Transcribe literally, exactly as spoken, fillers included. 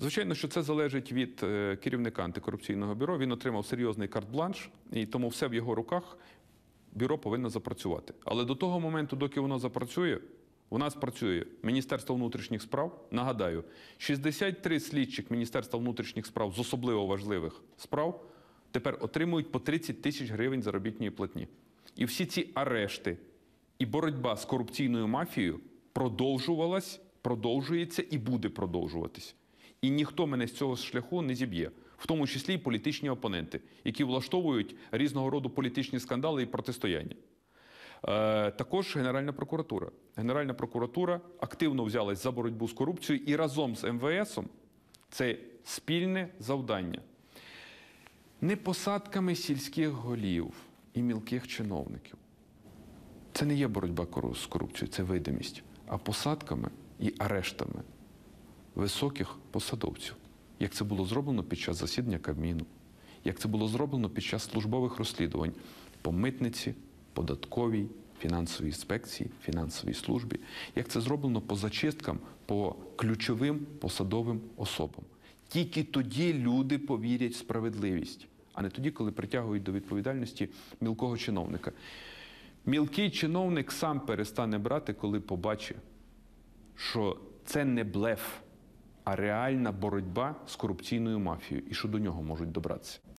Звичайно, що це залежить від е, керівника антикорупційного бюро. Він отримав серйозний карт-бланш, і тому все в його руках. Бюро повинно запрацювати. Але до того моменту, доки воно запрацює, у нас працює Міністерство внутрішніх справ. Нагадаю, шістдесят три слідчих Міністерства внутрішніх справ з особливо важливих справ тепер отримують по тридцять тисяч гривень заробітної платні. І всі ці арешти і боротьба з корупційною мафією продовжувалась, продовжується і буде продовжуватись. І ніхто мене з цього шляху не зіб'є, в тому числі і політичні опоненти, які влаштовують різного роду політичні скандали і протистояння. Е, також Генеральна прокуратура. Генеральна прокуратура активно взялась за боротьбу з корупцією і разом з ем ве есом це спільне завдання. Не посадками сільських голів і мілких чиновників. Це не є боротьба з корупцією, це видимість, а посадками і арештами високих посадовців, як це було зроблено під час засідання Кабміну, як це було зроблено під час службових розслідувань по митниці, податковій, фінансовій інспекції, фінансовій службі, як це зроблено по зачисткам по ключовим посадовим особам. Тільки тоді люди повірять в справедливість, а не тоді, коли притягують до відповідальності мілкого чиновника. Мілкий чиновник сам перестане брати, коли побачить, що це не блеф, а реальна боротьба з корупційною мафією і що до нього можуть добратися.